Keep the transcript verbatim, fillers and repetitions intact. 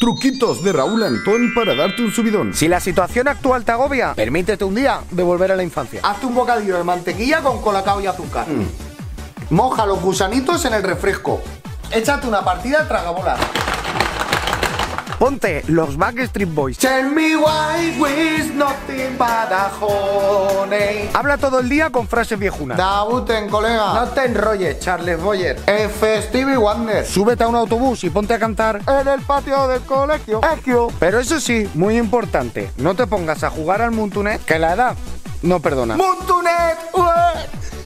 Truquitos de Raúl Antón para darte un subidón. Si la situación actual te agobia, permítete un día de volver a la infancia. Hazte un bocadillo de mantequilla con colacao y azúcar. Mm. Moja los gusanitos en el refresco. Échate una partida de tragabolas. Ponte los Backstreet Boys. Tell me why with nothing but a honey. Habla todo el día con frases viejunas. Dabuten, colega. No te enrolles, Charles Boyer. F. Stevie Wonder. Súbete a un autobús y ponte a cantar En el patio del colegio. Equio. Pero eso sí, muy importante, no te pongas a jugar al Muntunet, que la edad no perdona. Muntunet. Ué.